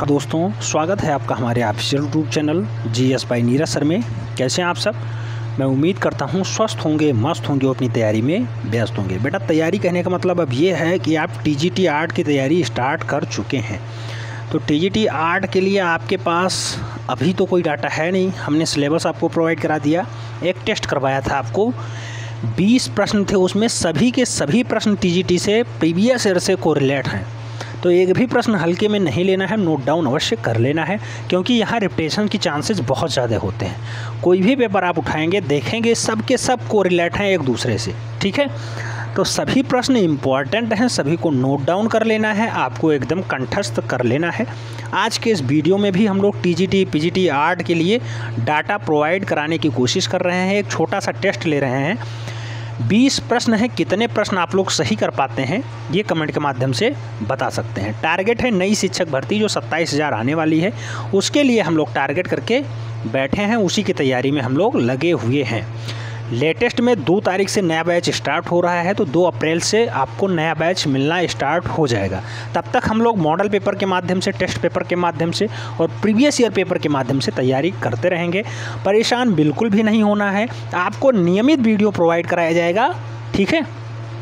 नमस्कार दोस्तों, स्वागत है आपका हमारे official YouTube channel GS by Neeraj sir में। कैसे हैं आप सब? मैं उम्मीद करता हूं स्वस्थ होंगे, मस्त होंगे, अपनी तैयारी में व्यस्त होंगे। बेटा, तैयारी कहने का मतलब अब ये है कि आप टीजीटी आर्ट की तैयारी स्टार्ट कर चुके हैं। तो टीजीटी आर्ट के लिए आपके पास अभी तो कोई डाटा है नहीं। हमने सिलेबस आपको प्रोवाइड करा दिया, एक टेस्ट करवाया था आपको, 20 प्रश्न थे, उसमें सभी के सभी प्रश्न टीजीटी से प्रीवियस ईयर से कोरिलेट हैं। तो एक भी प्रश्न हल्के में नहीं लेना है, नोट डाउन अवश्य कर लेना है, क्योंकि यहाँ रिपीटेशन की चांसेस बहुत ज़्यादा होते हैं। कोई भी पेपर आप उठाएंगे, देखेंगे सब के सब कोरिलेट हैं एक दूसरे से, ठीक है। तो सभी प्रश्न इम्पॉर्टेंट हैं, सभी को नोट डाउन कर लेना है, आपको एकदम कंठस्थ कर लेना है। आज के इस वीडियो में भी हम लोग टीजीटी पीजीटी आर्ट के लिए डाटा प्रोवाइड कराने की कोशिश कर रहे हैं। एक छोटा सा टेस्ट ले रहे हैं, 20 प्रश्न हैं। कितने प्रश्न आप लोग सही कर पाते हैं ये कमेंट के माध्यम से बता सकते हैं। टारगेट है नई शिक्षक भर्ती जो 27,000 आने वाली है, उसके लिए हम लोग टारगेट करके बैठे हैं, उसी की तैयारी में हम लोग लगे हुए हैं। लेटेस्ट में 2 तारीख से नया बैच स्टार्ट हो रहा है, तो 2 अप्रैल से आपको नया बैच मिलना स्टार्ट हो जाएगा। तब तक हम लोग मॉडल पेपर के माध्यम से, टेस्ट पेपर के माध्यम से और प्रीवियस ईयर पेपर के माध्यम से तैयारी करते रहेंगे। परेशान बिल्कुल भी नहीं होना है, आपको नियमित वीडियो प्रोवाइड कराया जाएगा, ठीक है।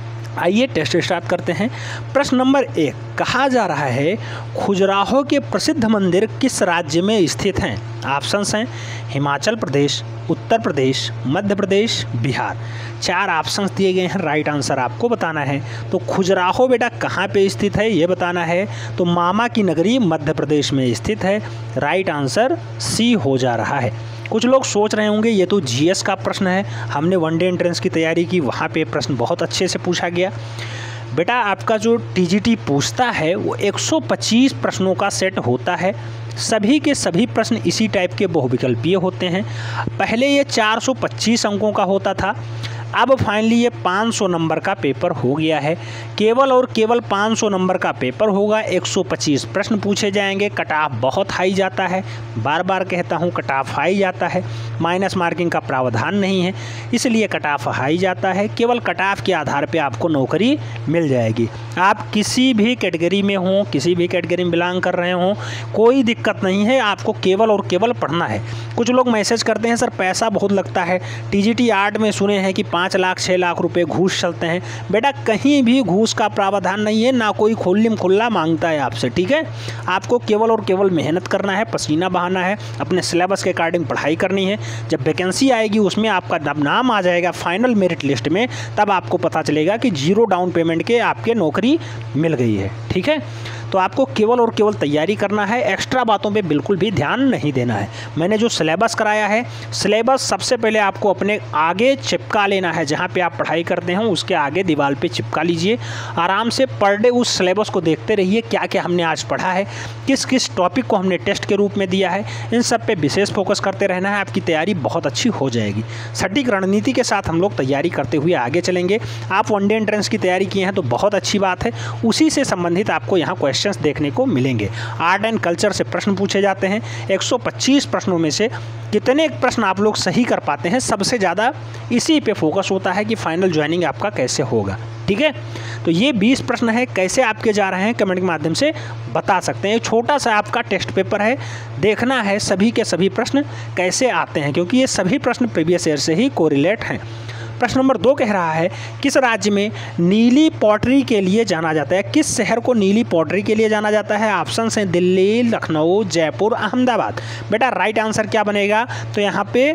आइए टेस्ट स्टार्ट करते हैं। प्रश्न नंबर 1, कहा जा रहा है खजुराहो के प्रसिद्ध मंदिर किस राज्य में स्थित हैं? ऑप्शंस हैं हिमाचल प्रदेश, उत्तर प्रदेश, मध्य प्रदेश, बिहार। 4 ऑप्शंस दिए गए हैं, राइट आंसर आपको बताना है। तो खजुराहो बेटा कहाँ पे स्थित है ये बताना है। तो मामा की नगरी मध्य प्रदेश में स्थित है, राइट आंसर सी हो जा रहा है। कुछ लोग सोच रहे होंगे ये तो जीएस का प्रश्न है, हमने वनडे एंट्रेंस की तैयारी की, वहाँ पे प्रश्न बहुत अच्छे से पूछा गया। बेटा, आपका जो टीजीटी पूछता है वो 125 प्रश्नों का सेट होता है, सभी के सभी प्रश्न इसी टाइप के बहुविकल्पीय होते हैं। पहले ये 425 अंकों का होता था, अब फाइनली ये 500 नंबर का पेपर हो गया है। केवल और केवल 500 नंबर का पेपर होगा, 125 प्रश्न पूछे जाएंगे। कट ऑफ बहुत हाई जाता है, बार बार कहता हूँ कट ऑफ हाई जाता है, माइनस मार्किंग का प्रावधान नहीं है, इसलिए कट ऑफ हाई जाता है। केवल कट ऑफ के आधार पे आपको नौकरी मिल जाएगी। आप किसी भी कैटेगरी में हों, किसी भी कैटेगरी में बिलोंग कर रहे हों, कोई दिक्कत नहीं है, आपको केवल और केवल पढ़ना है। कुछ लोग मैसेज करते हैं सर पैसा बहुत लगता है, टीजीटी आर्ट में सुने हैं कि 5 लाख 6 लाख रुपए घूस चलते हैं। बेटा, कहीं भी घूस का प्रावधान नहीं है, ना कोई खुल्लम खुल्ला मांगता है आपसे, ठीक है। आपको केवल और केवल मेहनत करना है, पसीना बहाना है, अपने सिलेबस के अकॉर्डिंग पढ़ाई करनी है। जब वैकेंसी आएगी उसमें आपका जब नाम आ जाएगा फाइनल मेरिट लिस्ट में, तब आपको पता चलेगा कि 0 डाउन पेमेंट के आपके नौकरी मिल गई है, ठीक है। तो आपको केवल और केवल तैयारी करना है, एक्स्ट्रा बातों पे बिल्कुल भी ध्यान नहीं देना है। मैंने जो सिलेबस कराया है, सिलेबस सबसे पहले आपको अपने आगे चिपका लेना है, जहाँ पे आप पढ़ाई करते हैं उसके आगे दीवार पे चिपका लीजिए। आराम से पर डे उस सिलेबस को देखते रहिए, क्या क्या हमने आज पढ़ा है, किस किस टॉपिक को हमने टेस्ट के रूप में दिया है, इन सब पे विशेष फोकस करते रहना है। आपकी तैयारी बहुत अच्छी हो जाएगी। सटीक रणनीति के साथ हम लोग तैयारी करते हुए आगे चलेंगे। आप वनडे एंट्रेंस की तैयारी किए हैं तो बहुत अच्छी बात है, उसी से संबंधित आपको यहाँ क्वेश्चंस देखने को मिलेंगे। आर्ट एंड कल्चर से प्रश्न पूछे जाते हैं, 125 प्रश्नों में से कितने प्रश्न आप लोग सही कर पाते हैं, सबसे ज़्यादा इसी पे फोकस होता है कि फाइनल ज्वाइनिंग आपका कैसे होगा, ठीक है। तो ये 20 प्रश्न है, कैसे आपके जा रहे हैं कमेंट के माध्यम से बता सकते हैं। छोटा सा आपका टेस्ट पेपर है, देखना है सभी के सभी प्रश्न कैसे आते हैं, क्योंकि ये सभी प्रश्न प्रीवियस ईयर से ही कोरिलेट हैं। प्रश्न नंबर 2 कह रहा है किस राज्य में नीली पॉटरी के लिए जाना जाता है? किस शहर को नीली पॉटरी के लिए जाना जाता है? ऑप्शंस हैं दिल्ली, लखनऊ, जयपुर, अहमदाबाद। बेटा, राइट आंसर क्या बनेगा? तो यहाँ पे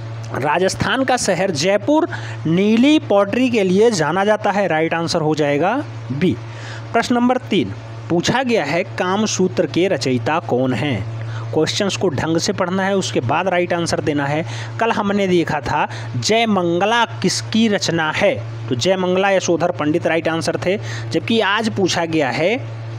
राजस्थान का शहर जयपुर नीली पॉटरी के लिए जाना जाता है, राइट आंसर हो जाएगा बी। प्रश्न नंबर 3 पूछा गया है कामसूत्र के रचयिता कौन हैं? क्वेश्चंस को ढंग से पढ़ना है, उसके बाद राइट आंसर देना है। कल हमने देखा था जयमंगला किसकी रचना है, तो जयमंगला यशोधर पंडित राइट आंसर थे, जबकि आज पूछा गया है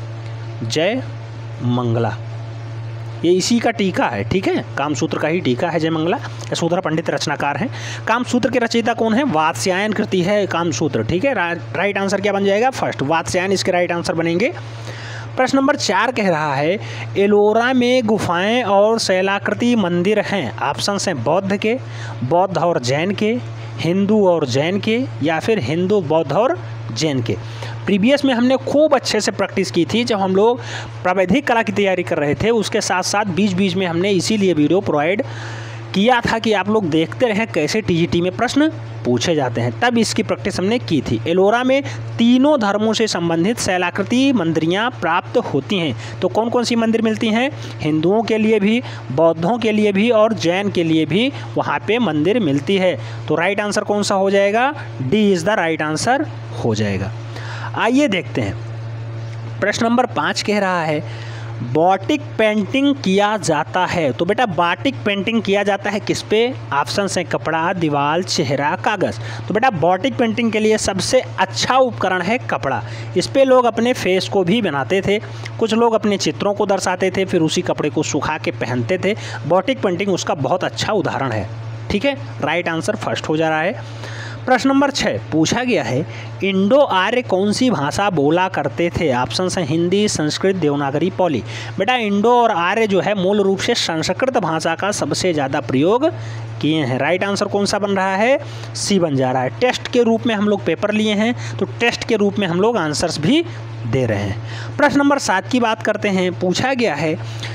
जयमंगला, ये इसी का टीका है, ठीक है, कामसूत्र का ही टीका है जयमंगला, यशोधर पंडित रचनाकार हैं। कामसूत्र के रचयिता कौन है? वात्स्यायन कृति है कामसूत्र, ठीक है। राइट आंसर क्या बन जाएगा? फर्स्ट वात्स्यायन इसके राइट आंसर बनेंगे। प्रश्न नंबर 4 कह रहा है एलोरा में गुफाएं और शैलाकृति मंदिर हैं। ऑप्शंस हैं बौद्ध के, बौद्ध और जैन के, हिंदू और जैन के, या फिर हिंदू, बौद्ध और जैन के। प्रीवियस में हमने खूब अच्छे से प्रैक्टिस की थी जब हम लोग प्रावैधिक कला की तैयारी कर रहे थे। उसके साथ साथ बीच बीच में हमने इसीलिए वीडियो प्रोवाइड किया था कि आप लोग देखते रहें कैसे टीजीटी में प्रश्न पूछे जाते हैं, तब इसकी प्रैक्टिस हमने की थी। एलोरा में तीनों धर्मों से संबंधित शैलाकृति मंदिरियाँ प्राप्त होती हैं। तो कौन कौन सी मंदिर मिलती हैं? हिंदुओं के लिए भी, बौद्धों के लिए भी और जैन के लिए भी वहाँ पे मंदिर मिलती है। तो राइट आंसर कौन सा हो जाएगा? D is the right answer हो जाएगा। आइए देखते हैं, प्रश्न नंबर 5 कह रहा है बाटिक पेंटिंग किया जाता है। तो बेटा बाटिक पेंटिंग किया जाता है किस पे? ऑप्शन है कपड़ा, दीवार, चेहरा, कागज़। तो बेटा बाटिक पेंटिंग के लिए सबसे अच्छा उपकरण है कपड़ा। इस पे लोग अपने फेस को भी बनाते थे, कुछ लोग अपने चित्रों को दर्शाते थे, फिर उसी कपड़े को सुखा के पहनते थे। बाटिक पेंटिंग उसका बहुत अच्छा उदाहरण है। ठीक है, राइट आंसर फर्स्ट हो जा रहा है। प्रश्न नंबर 6 पूछा गया है इंडो आर्य कौन सी भाषा बोला करते थे? ऑप्शन है हिंदी, संस्कृत, देवनागरी, पाली। बेटा इंडो और आर्य जो है मूल रूप से संस्कृत भाषा का सबसे ज़्यादा प्रयोग किए हैं। राइट आंसर कौन सा बन रहा है? सी बन जा रहा है। टेस्ट के रूप में हम लोग पेपर लिए हैं, तो टेस्ट के रूप में हम लोग आंसर्स भी दे रहे हैं। प्रश्न नंबर 7 की बात करते हैं। पूछा गया है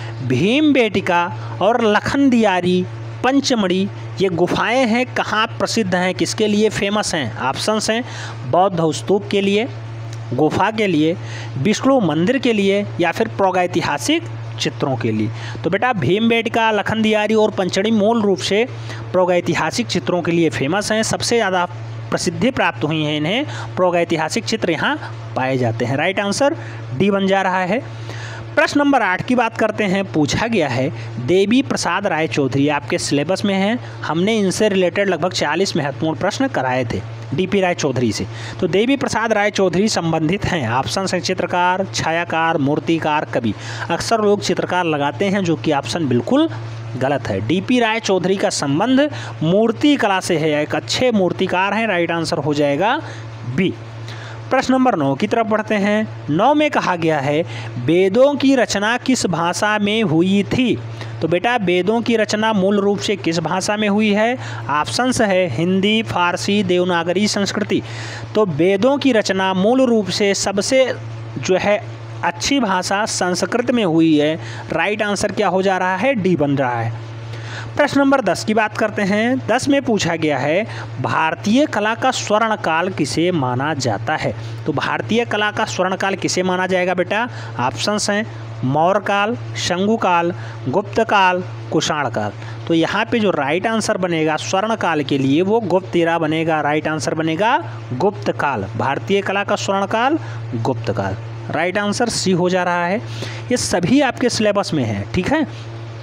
भीमबेटका और लखनदियारी पंचमढ़ी ये गुफाएं हैं कहाँ प्रसिद्ध हैं, किसके लिए फेमस हैं? ऑप्शंस हैं बौद्ध स्तूप के लिए, गुफा के लिए, विष्णु मंदिर के लिए या फिर प्रागैतिहासिक चित्रों के लिए। तो बेटा भीमबेटका, लखनदियारी और पंचमढ़ी मूल रूप से प्रागैतिहासिक चित्रों के लिए फेमस हैं। सबसे ज़्यादा प्रसिद्धि प्राप्त हुई है इन्हें, प्रागैतिहासिक चित्र यहाँ पाए जाते हैं। राइट आंसर डी बन जा रहा है। प्रश्न नंबर 8 की बात करते हैं। पूछा गया है देवी प्रसाद राय चौधरी आपके सिलेबस में हैं, हमने इनसे रिलेटेड लगभग 40 महत्वपूर्ण प्रश्न कराए थे डीपी राय चौधरी से। तो देवी प्रसाद राय चौधरी संबंधित हैं। ऑप्शन है चित्रकार, छायाकार, मूर्तिकार, कवि। अक्सर लोग चित्रकार लगाते हैं जो कि ऑप्शन बिल्कुल गलत है। डीपी राय चौधरी का संबंध मूर्ति कला से है, एक अच्छे मूर्तिकार हैं। राइट आंसर हो जाएगा बी। प्रश्न नंबर 9 की तरफ बढ़ते हैं। 9 में कहा गया है वेदों की रचना किस भाषा में हुई थी? तो बेटा वेदों की रचना मूल रूप से किस भाषा में हुई है? ऑप्शंस है हिंदी, फारसी, देवनागरी, संस्कृति। तो वेदों की रचना मूल रूप से सबसे जो है अच्छी भाषा संस्कृत में हुई है। राइट आंसर क्या हो जा रहा है? डी बन रहा है। प्रश्न नंबर 10 की बात करते हैं। 10 में पूछा गया है भारतीय कला का स्वर्ण काल किसे माना जाता है? तो भारतीय कला का स्वर्ण काल किसे माना जाएगा बेटा? ऑप्शंस हैं मौर्य काल, शंगु काल, गुप्त काल, कुषाण काल। तो यहाँ पे जो राइट आंसर बनेगा स्वर्ण काल के लिए वो गुप्त एरा बनेगा। राइट आंसर बनेगा गुप्त काल। भारतीय कला का स्वर्ण काल गुप्त काल। राइट आंसर सी हो जा रहा है। ये सभी आपके सिलेबस में है, ठीक है,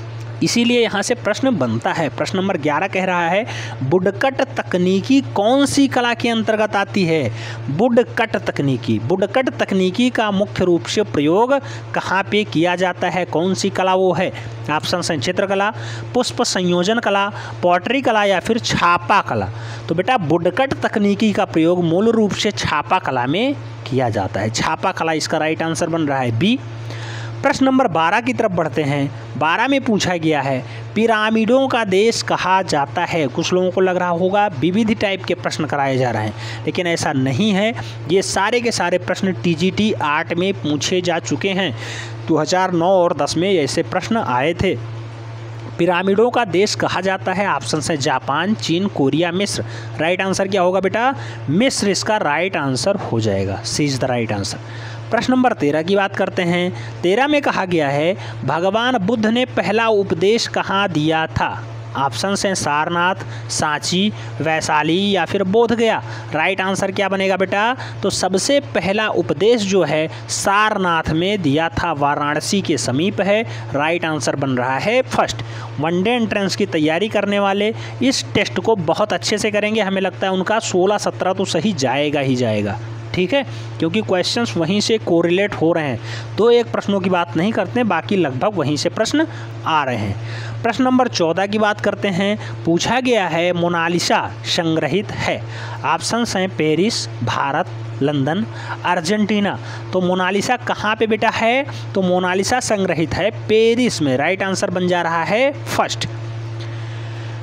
इसीलिए यहाँ से प्रश्न बनता है। प्रश्न नंबर 11 कह रहा है वुडकट तकनीकी कौन सी कला के अंतर्गत आती है? वुडकट तकनीकी। वुडकट तकनीकी का मुख्य रूप से प्रयोग कहाँ पे किया जाता है? कौन सी कला वो है? ऑप्शन है चित्रकला, पुष्प संयोजन कला, पॉटरी कला या फिर छापा कला। तो बेटा वुडकट तकनीकी का प्रयोग मूल रूप से छापा कला में किया जाता है। छापा कला इसका राइट आंसर बन रहा है बी। प्रश्न नंबर 12 की तरफ बढ़ते हैं। 12 में पूछा गया है पिरामिडों का देश कहा जाता है। कुछ लोगों को लग रहा होगा विविध टाइप के प्रश्न कराए जा रहे हैं, लेकिन ऐसा नहीं है। ये सारे के सारे प्रश्न टीजीटी 8 में पूछे जा चुके हैं। 2009 और 10 में ऐसे प्रश्न आए थे। पिरामिडों का देश कहा जाता है। ऑप्शन है जापान, चीन, कोरिया, मिस्र। राइट आंसर क्या होगा बेटा? मिस्र इसका राइट आंसर हो जाएगा। C is the right answer. प्रश्न नंबर 13 की बात करते हैं। 13 में कहा गया है भगवान बुद्ध ने पहला उपदेश कहाँ दिया था? ऑप्शन हैं सारनाथ, सांची, वैशाली या फिर बोधगया। राइट आंसर क्या बनेगा बेटा? तो सबसे पहला उपदेश जो है सारनाथ में दिया था, वाराणसी के समीप है। राइट आंसर बन रहा है फर्स्ट। वनडे एंट्रेंस की तैयारी करने वाले इस टेस्ट को बहुत अच्छे से करेंगे। हमें लगता है उनका 16-17 तो सही जाएगा ही जाएगा, ठीक है, क्योंकि क्वेश्चंस वहीं से कोरिलेट हो रहे हैं। 2-1 प्रश्नों की बात नहीं करते हैं, बाकी लगभग वहीं से प्रश्न आ रहे हैं। प्रश्न नंबर 14 की बात करते हैं। पूछा गया है मोनालिसा संग्रहित है। ऑप्शंस हैं पेरिस, भारत, लंदन, अर्जेंटीना। तो मोनालिसा कहाँ पे बेटा है? तो मोनालिसा संग्रहित है पेरिस में। राइट आंसर बन जा रहा है फर्स्ट।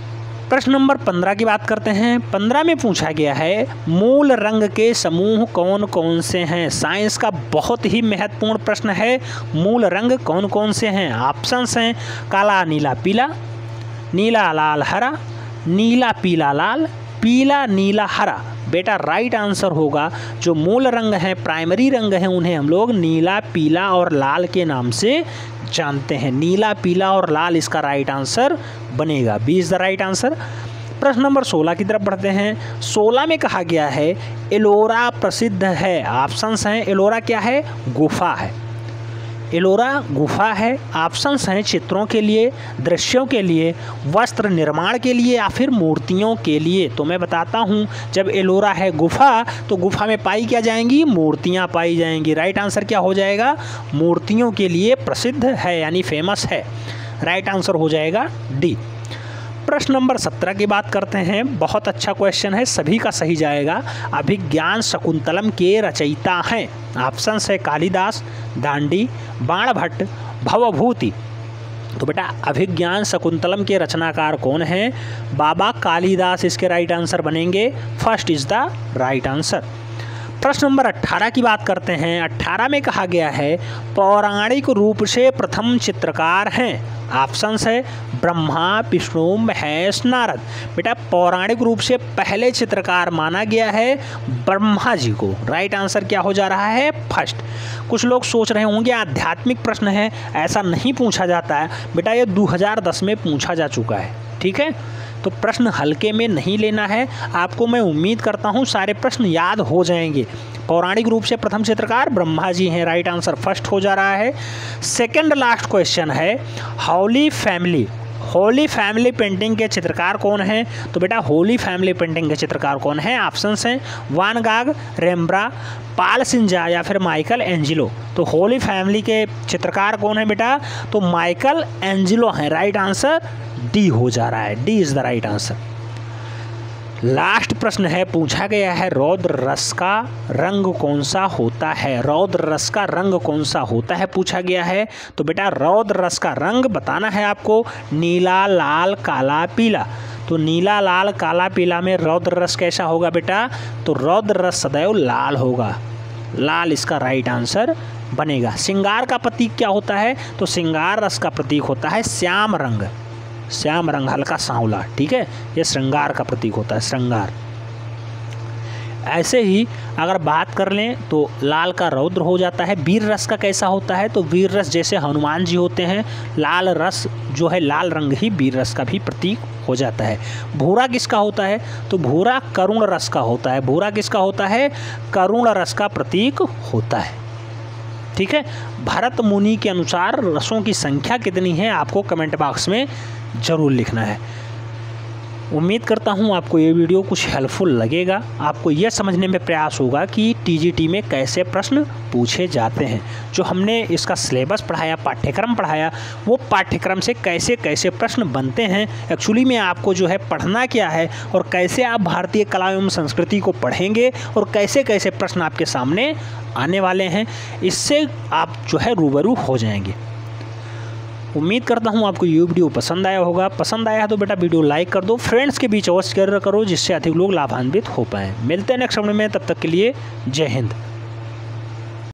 प्रश्न नंबर 15 की बात करते हैं। 15 में पूछा गया है मूल रंग के समूह कौन कौन से हैं। साइंस का बहुत ही महत्वपूर्ण प्रश्न है, मूल रंग कौन कौन से हैं। ऑप्शंस हैं काला नीला पीला, नीला लाल हरा, नीला पीला लाल, पीला नीला हरा। बेटा राइट आंसर होगा जो मूल रंग हैं, प्राइमरी रंग हैं, उन्हें हम लोग नीला पीला और लाल के नाम से जानते हैं। नीला पीला और लाल इसका राइट आंसर बनेगा, B is the right answer. प्रश्न नंबर 16 की तरफ बढ़ते हैं। 16 में कहा गया है एलोरा प्रसिद्ध है। ऑप्शंस हैं एलोरा क्या है, गुफा है, एलोरा गुफा है। ऑप्शंस हैं चित्रों के लिए, दृश्यों के लिए, वस्त्र निर्माण के लिए या फिर मूर्तियों के लिए। तो मैं बताता हूँ, जब एलोरा है गुफा तो गुफा में पाई क्या जाएंगी, मूर्तियाँ पाई जाएंगी। राइट आंसर क्या हो जाएगा, मूर्तियों के लिए प्रसिद्ध है यानी फेमस है। राइट आंसर हो जाएगा डी। प्रश्न नंबर 17 की बात करते हैं। बहुत अच्छा क्वेश्चन है, सभी का सही जाएगा। अभिज्ञान शकुंतलम के रचयिता हैं। ऑप्शंस है कालिदास, दांडी, बाणभट्ट, भवभूति। तो बेटा अभिज्ञान शकुंतलम के रचनाकार कौन हैं, बाबा कालिदास इसके राइट आंसर बनेंगे। First is the right answer. प्रश्न नंबर 18 की बात करते हैं। 18 में कहा गया है पौराणिक रूप से प्रथम चित्रकार हैं। ऑप्शंस है ब्रह्मा, विष्णु, महेश, नारद। बेटा पौराणिक रूप से पहले चित्रकार माना गया है ब्रह्मा जी को। राइट आंसर क्या हो जा रहा है, फर्स्ट। कुछ लोग सोच रहे होंगे आध्यात्मिक प्रश्न है, ऐसा नहीं पूछा जाता है। बेटा ये 2010 में पूछा जा चुका है, ठीक है। तो प्रश्न हल्के में नहीं लेना है आपको। मैं उम्मीद करता हूँ सारे प्रश्न याद हो जाएंगे। पौराणिक रूप से प्रथम चित्रकार ब्रह्मा जी हैं, राइट आंसर फर्स्ट हो जा रहा है। सेकंड लास्ट क्वेश्चन है होली फैमिली पेंटिंग के चित्रकार कौन हैं। तो बेटा होली फैमिली पेंटिंग के चित्रकार कौन हैं। ऑप्शंस हैं वान गाग, रेम्ब्रा, पाल सिंजा या फिर माइकल एंजिलो। तो होली फैमिली के चित्रकार कौन है बेटा, तो माइकल एंजिलो हैं। राइट आंसर डी हो जा रहा है, D is the right answer. Last प्रश्न है, पूछा गया है रौद्र रस का रंग कौन सा होता है। रौद्र रस का रंग कौन सा होता है पूछा गया है। तो बेटा रौद्र रस का रंग बताना है आपको, नीला, लाल, काला, पीला। तो नीला, लाल, काला, पीला में रौद्र रस कैसा होगा बेटा, तो रौद्र रस सदैव लाल होगा, लाल इसका राइट आंसर बनेगा। श्रृंगार का प्रतीक क्या होता है, तो श्रृंगार रस का प्रतीक होता है श्याम रंग, श्याम रंग हल्का सांवला, ठीक है। ये श्रृंगार का प्रतीक होता है, श्रृंगार। ऐसे ही अगर बात कर लें तो लाल का रौद्र हो जाता है। वीर रस का कैसा होता है, तो वीर रस जैसे हनुमान जी होते हैं, लाल रस जो है लाल रंग ही वीर रस का भी प्रतीक हो जाता है। भूरा किसका होता है, तो भूरा करुण रस का होता है। भूरा किसका होता है, करुण रस का प्रतीक होता है, ठीक है। भरत मुनि के अनुसार रसों की संख्या कितनी है आपको कमेंट बॉक्स में ज़रूर लिखना है। उम्मीद करता हूँ आपको ये वीडियो कुछ हेल्पफुल लगेगा। आपको यह समझने में प्रयास होगा कि टीजीटी में कैसे प्रश्न पूछे जाते हैं। जो हमने इसका सिलेबस पढ़ाया, पाठ्यक्रम पढ़ाया, वो पाठ्यक्रम से कैसे कैसे प्रश्न बनते हैं, एक्चुअली में आपको जो है पढ़ना क्या है और कैसे आप भारतीय कला एवं संस्कृति को पढ़ेंगे और कैसे कैसे प्रश्न आपके सामने आने वाले हैं, इससे आप जो है रूबरू हो जाएंगे। उम्मीद करता हूँ आपको ये वीडियो पसंद आया होगा। पसंद आया है तो बेटा वीडियो लाइक कर दो, फ्रेंड्स के बीच अवश्य शेयर करो जिससे अधिक लोग लाभान्वित हो पाएँ। मिलते हैं नेक्स्ट वीडियो में, तब तक के लिए जय हिंद।